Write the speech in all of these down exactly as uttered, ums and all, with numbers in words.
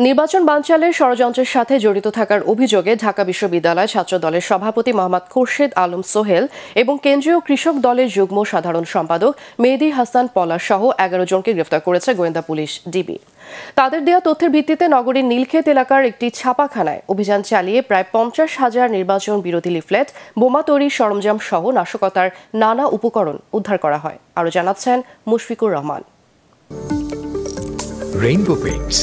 নির্বাচন বানচালের ষড়যন্ত্রের সাথে জড়িত থাকার অভিযোগে ঢাকা বিশ্ববিদ্যালয় ছাত্র দলের সভাপতি মোহাম্মদ খুরশেদ আলম সোহেল এবং কেন্দ্রীয় কৃষক দলের যুগ্ম সাধারণ সম্পাদক মেহেদী হাসান পলাশ সহ এগারো জনকে গ্রেফতার করেছে গোয়েন্দা পুলিশ ডিবি। তাদের দেওয়া তথ্যের ভিত্তিতে নগরীর নীলক্ষেত এলাকার একটি ছাপাখানায় অভিযান চালিয়ে প্রায় পঞ্চাশ হাজার নির্বাচন বিরোধী লিফলেট, বোমা তৈরির সরঞ্জাম সহ নাশকতার নানা উপকরণ উদ্ধার করা হয়। আরও জানাচ্ছেন মুশফিকুর রহমান। Rainbow paints.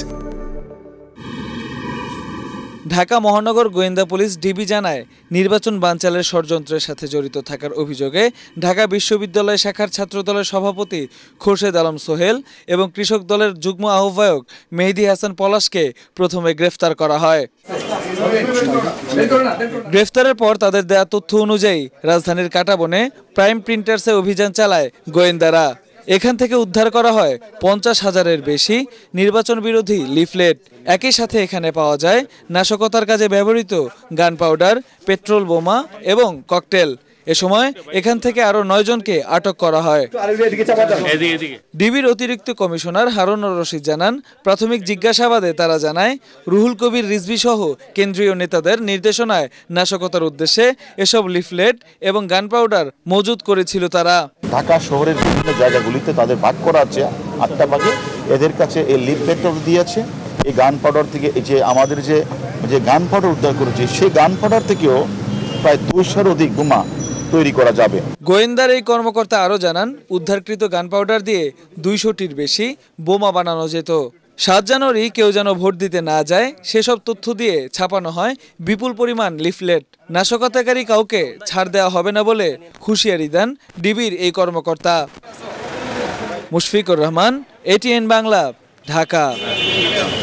ঢাকা মহানগর গোয়েন্দা পুলিশ ডিবি জানায়, নির্বাচন বানচালের ষড়যন্ত্রের সাথে জড়িত থাকার অভিযোগে ঢাকা বিশ্ববিদ্যালয় শাখার ছাত্রদলের সভাপতি খুরশেদ আলম সোহেল এবং কৃষক দলের যুগ্ম আহ্বায়ক মেহেদী হাসান পলাশকে প্রথমে গ্রেফতার করা হয়। গ্রেফতারের পর তাদের দেয়া তথ্য অনুযায়ী রাজধানীর কাঁটাবনে প্রাইম প্রিন্টার্সে অভিযান চালায় গোয়েন্দারা। এখান থেকে উদ্ধার করা হয় পঞ্চাশ হাজারের বেশি নির্বাচন বিরোধী লিফলেট। একই সাথে এখানে পাওয়া যায় নাশকতার কাজে ব্যবহৃত গান পাউডার, পেট্রোল বোমা এবং ককটেল। এ সময় এখান থেকে আরো নয় জনকে আটক করা হয়। ডিবির অতিরিক্ত কমিশনার হারুনুর রশিদ জানান, প্রাথমিক জিজ্ঞাসাবাদে তারা জানায় রুহুল কবির রিজভী সহ কেন্দ্রীয় নেতাদের নির্দেশনায় নাশকতার উদ্দেশ্যে এসব লিফলেট এবং গান পাউডার মজুত করেছিল তারা। ঢাকা শহরের বিভিন্ন জায়গাগুলিতে তাদের ভাগ করা আছে আটটা ভাগে। এদের কাছে এই লিফলেটও দিয়েছে। এই গান পাউডার থেকে এই যে আমাদের যে যে গান পাউডার উদ্ধার করেছে, সেই গান পাউডার থেকেও প্রায় দুইশোর অধিক বোমা তৈরি করা যাবে। গোয়েন্দার এই কর্মকর্তা আরও জানান, উদ্ধারকৃত গান পাউডার দিয়ে দুইশোটির বেশি বোমা বানানো যেত। সাত জানুয়ারি কেউ যেন ভোট দিতে না যায় সেসব তথ্য দিয়ে ছাপানো হয় বিপুল পরিমাণ লিফলেট। নাশকতাকারী কাউকে ছাড় দেওয়া হবে না বলে হুঁশিয়ারি দেন ডিবির এই কর্মকর্তা। মুশফিকুর রহমান, এটিএন বাংলা, ঢাকা।